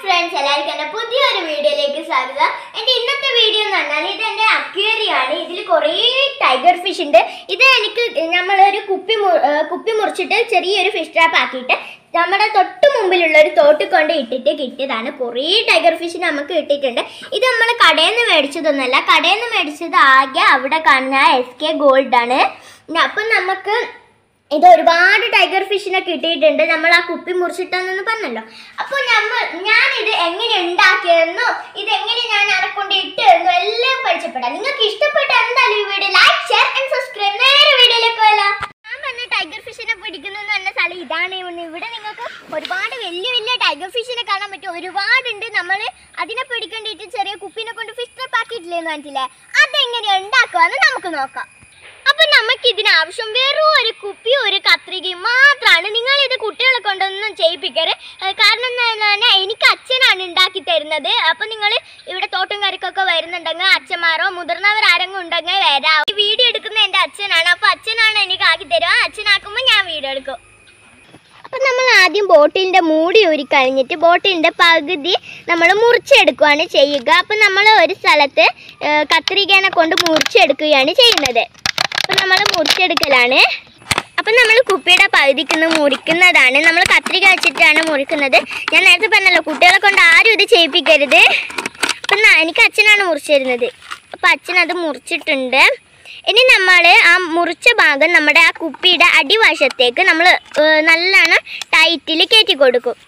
friends, എല്ലാവർക്കും പുതിയൊരു വീഡിയോയിലേക്ക് സ്വാഗതം. എൻ്റെ ഇന്നത്തെ വീഡിയോ എന്ന് പറഞ്ഞാൽ ഇത് എൻ്റെ അക്വേറിയമാണ്. ഇതിൽ കുറേ ടൈഗർ ഫിഷ് ഉണ്ട്. ഇത് എനിക്ക് നമ്മളൊരു കുപ്പി മുറിച്ചിട്ട് ചെറിയൊരു ഫിഷ് ട്രാപ്പ് ആക്കിയിട്ട് നമ്മുടെ തൊട്ട് മുമ്പിലുള്ള ഒരു തോട്ടിൽ കൊണ്ട് ഇട്ടിട്ട് കിട്ടിയതാണ്. കുറേ ടൈഗർ ഫിഷ് നമുക്ക് കിട്ടിയിട്ടുണ്ട്. ഇത് നമ്മൾ കടയിൽ നിന്ന് മേടിച്ചതൊന്നുമല്ല. കടയിൽ നിന്ന് മേടിച്ചത് ആകെ അവിടെ കാണുന്ന SK ഗോൾഡ് ആണ്. അപ്പം നമുക്ക് ഇത് ഒരുപാട് ടൈഗർ ഫിഷിനെ കിട്ടിയിട്ടുണ്ട്. നമ്മൾ ആ കുപ്പി മുറിച്ചിട്ടെന്ന് പറഞ്ഞല്ലോ. അപ്പോൾ ഞാനിത് എങ്ങനെ ഉണ്ടാക്കിയെന്നോ ഇതെങ്ങനെ ഞാൻ അടക്കൊണ്ട് ഇട്ടെന്നോ എല്ലാം പരിചയപ്പെടാം. നിങ്ങൾക്ക് ഇഷ്ടപ്പെട്ട എന്തായാലും ഈ video like, share and subscribe. നേരെ വീഡിയോയിലേക്ക് പോയാലോ. ഞാൻ പറഞ്ഞ ടൈഗർ ഫിഷിനെ പിടിക്കുന്നു പറഞ്ഞ സ്ഥലം ഇതാണ്. ഇവിടെ നിങ്ങൾക്ക് ഒരുപാട് വലിയ വലിയ ടൈഗർ ഫിഷിനെ കാണാൻ പറ്റും. ഒരുപാടുണ്ട്. നമ്മൾ അതിനെ പിടിക്കേണ്ടിയിട്ട് ചെറിയ കുപ്പീനെ കൊണ്ട് ഫിഷ് ട്രാപ്പ് ആക്കിയിട്ടില്ലെന്ന് പറഞ്ഞില്ലേ, അതെങ്ങനെയാണ് ഉണ്ടാക്കുവാന്ന് നമുക്ക് നോക്കാം. അപ്പൊ നമുക്ക് ഇതിനാവശ്യം വെറും ഒരു കുപ്പി ഒരു കത്രികയും മാത്രമാണ്. നിങ്ങൾ ഇത് കുട്ടികളെ കൊണ്ടൊന്നും ചെയ്യിപ്പിക്കരുത്. കാരണം എന്താ പറഞ്ഞാൽ എനിക്ക് അച്ഛനാണ് ഉണ്ടാക്കി തരുന്നത്. അപ്പൊ നിങ്ങൾ ഇവിടെ തോട്ടം കറിക്കൊക്കെ വരുന്നുണ്ടെങ്കിൽ അച്ഛന്മാരോ മുതിർന്നവർ ആരെങ്കിലും ഉണ്ടെങ്കിൽ വരാം. ഈ വീഡിയോ എടുക്കുന്ന എൻ്റെ അച്ഛനാണ്. അപ്പൊ അച്ഛനാണ് എനിക്ക് ആക്കി തരുക. അച്ഛനാക്കുമ്പോൾ ഞാൻ വീഡിയോ എടുക്കും. അപ്പം നമ്മൾ ആദ്യം ബോട്ടിലിൻ്റെ മൂടി ഊരിക്കഴിഞ്ഞിട്ട് ബോട്ടിലിൻ്റെ പകുതി നമ്മൾ മുറിച്ചെടുക്കുകയാണ് ചെയ്യുക. അപ്പം നമ്മൾ ഒരു സ്ഥലത്ത് കത്രികേനെ കൊണ്ട് മുറിച്ചെടുക്കുകയാണ് ചെയ്യുന്നത്. അപ്പം നമ്മൾ മുറിച്ചെടുക്കലാണ്. അപ്പം നമ്മൾ കുപ്പിയുടെ പകുതിക്ക് മുറിക്കുന്നതാണ്. നമ്മൾ കത്രിക വെച്ചിട്ടാണ് മുറിക്കുന്നത്. ഞാൻ നേരത്തെ പറഞ്ഞല്ലോ, കുട്ടികളെ കൊണ്ട് ആരും ഇത് ചെയ്യിപ്പിക്കരുത്. അപ്പം എനിക്ക് അച്ഛനാണ് മുറിച്ചു തരുന്നത്. അപ്പം അച്ഛനത് മുറിച്ചിട്ടുണ്ട്. ഇനി നമ്മൾ ആ മുറിച്ച ഭാഗം നമ്മുടെ ആ കുപ്പിയുടെ അടിവശത്തേക്ക് നമ്മൾ നല്ലോണം ടൈറ്റിൽ കയറ്റി കൊടുക്കും.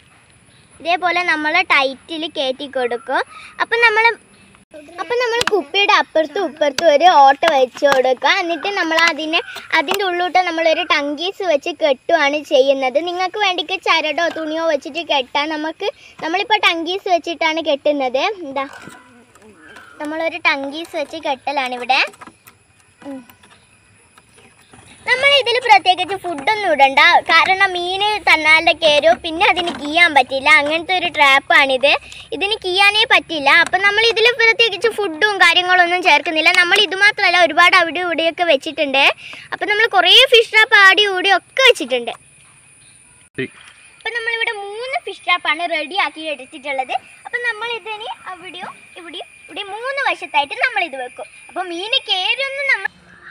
ഇതേപോലെ നമ്മൾ ടൈറ്റിൽ കയറ്റി കൊടുക്കും. അപ്പം നമ്മൾ കുപ്പിയുടെ അപ്പുറത്തും ഇപ്പുറത്തും ഒരു ഓട്ട വെച്ച് കൊടുക്കുക. എന്നിട്ട് നമ്മൾ അതിൻ്റെ ഉള്ളിലോട്ട് നമ്മളൊരു ടങ്കീസ് വെച്ച് കെട്ടുകയാണ് ചെയ്യുന്നത്. നിങ്ങൾക്ക് വേണ്ടിക്ക് ചരടോ തുണിയോ വെച്ചിട്ട് കെട്ടാം. നമ്മളിപ്പോൾ ടങ്കീസ് വെച്ചിട്ടാണ് കെട്ടുന്നത്. നമ്മളൊരു ടങ്കീസ് വെച്ച് കെട്ടലാണ് ഇവിടെ. നമ്മൾ ഇതിൽ പ്രത്യേകിച്ച് ഫുഡൊന്നും ഇടണ്ട. കാരണം മീൻ തന്നാലിൻ്റെ കയറും, പിന്നെ അതിന് കീയാൻ പറ്റില്ല. അങ്ങനത്തെ ഒരു ട്രാപ്പാണിത്. ഇതിന് കീയാനേ പറ്റില്ല. അപ്പം നമ്മൾ ഇതിൽ പ്രത്യേകിച്ച് ഫുഡും കാര്യങ്ങളൊന്നും ചേർക്കുന്നില്ല. നമ്മൾ ഇത് മാത്രമല്ല, ഒരുപാട് അവിടെ ഇവിടെയൊക്കെ വെച്ചിട്ടുണ്ട്. അപ്പം നമ്മൾ കുറേ ഫിഷ് ട്രാപ്പ് ആടി കൂടി ഒക്കെ വെച്ചിട്ടുണ്ട്. അപ്പം നമ്മളിവിടെ 3 ഫിഷ് ട്രാപ്പാണ് റെഡി ആക്കി എടുത്തിട്ടുള്ളത്. അപ്പം നമ്മളിതിന് അവിടെയോ ഇവിടെയും ഇവിടെ 3 വശത്തായിട്ട് നമ്മളിത് വെക്കും. അപ്പം മീൻ കയറുമെന്ന് നമ്മൾ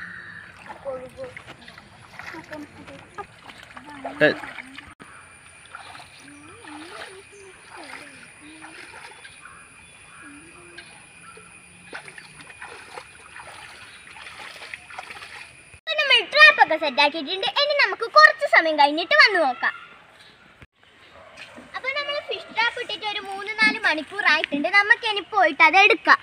ട്രാപ്പൊക്കെ സെറ്റാക്കിയിട്ടുണ്ട്. ഇനി നമുക്ക് കുറച്ച് സമയം കഴിഞ്ഞിട്ട് വന്ന് നോക്കാം. അപ്പൊ നമ്മൾ ഫിഷ് ട്രാപ്പ് ഇട്ടിട്ട് ഒരു 3-4 മണിക്കൂറായിട്ടുണ്ട്. നമുക്ക് ഇനി പോയിട്ട് അത് എടുക്കാം.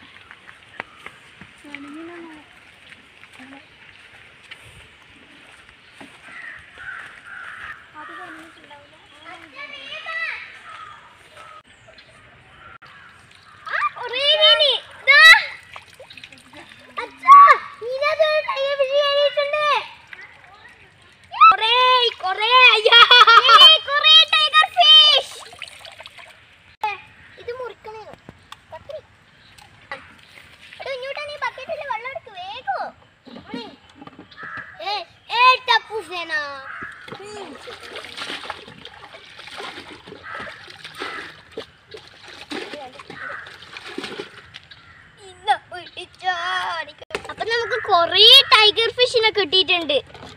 അപ്പൊ നമുക്ക് കൊറേ ടൈഗർ ഫിഷിനെ കിട്ടിയിട്ടുണ്ട്.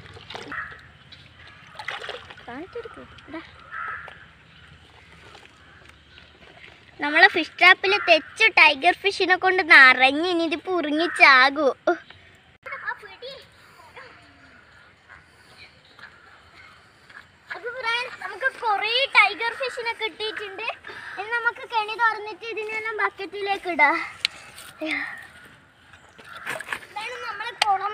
നമ്മളെ ഫിഷ് ട്രാപ്പിൽ തെച്ച് ടൈഗർ ഫിഷിനെ കൊണ്ട് നിറഞ്ഞ് ഇനി ഇത് പുറിങ്ങിച്ചാകൂ. നമുക്ക് കുറേ ടൈഗർ ഫിഷിനെ കിട്ടിയിട്ടുണ്ട്. ഇനി നമുക്ക് കെണി തുറന്നിട്ട് ഇതിനെല്ലാം ബക്കറ്റിലേക്ക് ഇടാം. നമ്മളെ കുളം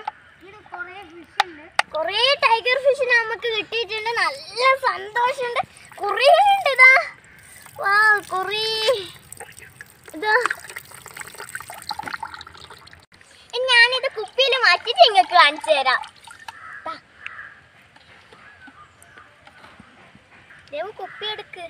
കുറേ ടൈഗർ ഫിഷിനെ നമുക്ക് കിട്ടിയിട്ടുണ്ട്. നല്ല സന്തോഷമുണ്ട്. കുറേ ഉണ്ട്. കുറേ ഞാനിത് കുപ്പിയിൽ മാറ്റിട്ട് നിങ്ങൾക്ക് കാണിച്ചു തരാം. കുപ്പി എടുക്ക്.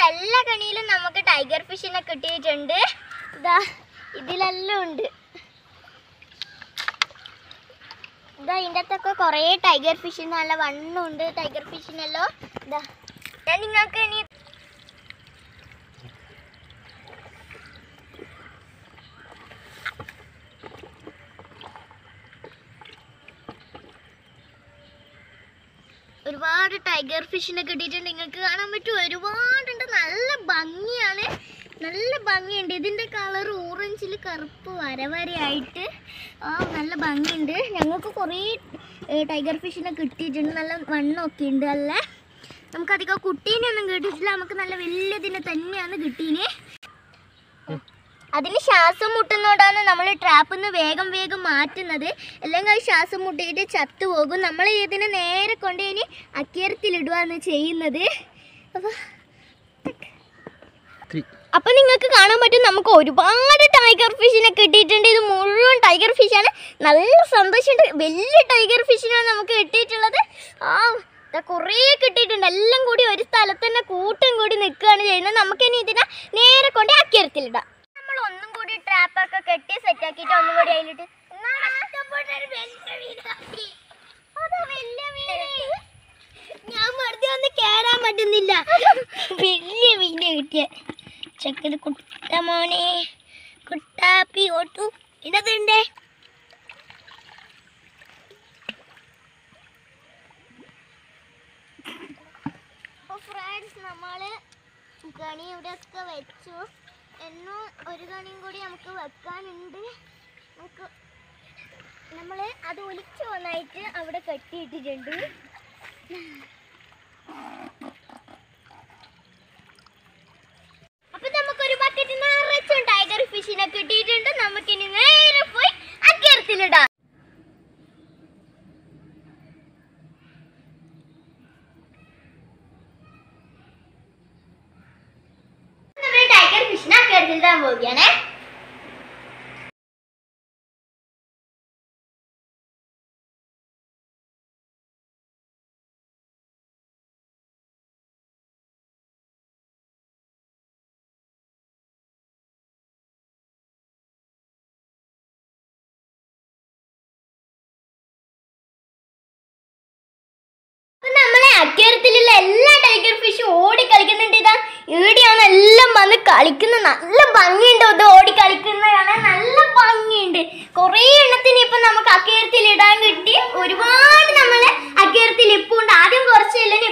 എല്ലാ കണിയിലും നമുക്ക് ടൈഗർ ഫിഷിനെ കിട്ടിയിട്ടുണ്ട്. ഇതാ ഇതിലെല്ലാം ഉണ്ട്. ഇതാ ഇതിൻ്റെ അകത്തൊക്കെ കുറേ ടൈഗർ ഫിഷ് നല്ല വണ്ണമുണ്ട് ടൈഗർ ഫിഷിനെല്ലോ. ഇതാ ഞാൻ നിങ്ങൾക്ക് ഇനി ഒരുപാട് ടൈഗർ ഫിഷിനെ കിട്ടിയിട്ടുണ്ട്. നിങ്ങൾക്ക് കാണാൻ പറ്റും, ഒരുപാടുണ്ട്. നല്ല ഭംഗിയാണ്, നല്ല ഭംഗിയുണ്ട്. ഇതിൻ്റെ കളർ ഓറഞ്ചിൽ കറുപ്പ് വരവരയായിട്ട് നല്ല ഭംഗിയുണ്ട്. ഞങ്ങൾക്ക് കുറേ ടൈഗർ ഫിഷിനെ കിട്ടിയിട്ടുണ്ട്. നല്ല വണ്ണമൊക്കെ ഉണ്ട്. അല്ല നമുക്കധികം കുട്ടീനെയൊന്നും കിട്ടിയിട്ടില്ല, നമുക്ക് നല്ല വലിയതിനെ തന്നെയാണ് കിട്ടീനെ. അതിന് ശ്വാസം മുട്ടുന്നോണ്ടാണ് നമ്മൾ ട്രാപ്പിൽ നിന്ന് വേഗം വേഗം മാറ്റുന്നത്. അല്ലെങ്കിൽ അത് ശ്വാസം മുട്ടിയിട്ട് ചത്തുപോകും. നമ്മൾ ഇതിനെ നേരെ കൊണ്ട് ഇനി അക്വേറിയത്തിലിടുകയാണ് ചെയ്യുന്നത്. അപ്പം നിങ്ങൾക്ക് കാണാൻ പറ്റും, നമുക്ക് ഒരുപാട് ടൈഗർ ഫിഷിനെ കിട്ടിയിട്ടുണ്ട്. ഇത് മുഴുവൻ ടൈഗർ ഫിഷാണ്. നല്ല സന്തോഷമുണ്ട്. വലിയ ടൈഗർ ഫിഷിനാണ് നമുക്ക് കിട്ടിയിട്ടുള്ളത്. കുറേ കിട്ടിയിട്ടുണ്ട്. എല്ലാം കൂടി ഒരു സ്ഥലത്ത് തന്നെ കൂട്ടം കൂടി നിൽക്കുകയാണ് ചെയ്യുന്നത്. നമുക്കിനി ഇതിനെ നേരെ കൊണ്ട് അക്വേറിയത്തിലിടാം. നമ്മൾ ഒന്നും കൂടി ട്രാപ്പൊക്കെ കെട്ടി സെറ്റാക്കിയിട്ട് ഒന്നും കൂടി അതിലിട്ട് ഞാൻ വെറുതെ ഒന്ന് കേറാൻ പറ്റുന്നില്ല. വലിയ മീനെ കിട്ടിയ ചക്കര കുട്ട മോനെ കുട്ടാപ്പി ഓട്ടു ഇടതുണ്ടേ. ഫ്രണ്ട്സ്, നമ്മൾ കണി ഇവിടെയൊക്കെ വെച്ചു. എന്നും ഒരു കണിയും കൂടി നമുക്ക് വെക്കാനുണ്ട്. നമ്മൾ അത് ഒലിച്ചു വന്നായിട്ട് അവിടെ കെട്ടിയിട്ടിട്ടുണ്ട്. അപ്പൊ നമുക്കൊരു ബക്കറ്റ് നിറച്ചും ടൈഗർ ഫിഷിനെ കിട്ടിയിട്ടുണ്ട്. നമുക്കിനി നേരെ പോയി അക്വേറിയത്തിലിടാം. ടൈഗർ ഫിഷിനെ അക്വേറിയത്തിലിടാൻ പോവുകയാണേ. അക്വേറിയത്തിലുള്ള എല്ലാ ടൈഗർ ഫിഷും ഓടി കളിക്കുന്നുണ്ട്. ഇതാ ഇവിടെയാണ് എല്ലാം വന്ന് കളിക്കുന്നത്. നല്ല ഭംഗിയുണ്ട്. ഇത് ഓടി കളിക്കുന്നത് കാണാൻ നല്ല ഭംഗിയുണ്ട്. കുറേ എണ്ണത്തിന് ഇപ്പം നമുക്ക് അക്വേറിയത്തിൽ ഇടാൻ കിട്ടി. ഒരുപാട് നമ്മളെ അക്വേറിയത്തിൽ ഇപ്പം ഉണ്ട്. ആദ്യം കുറച്ചില്ല,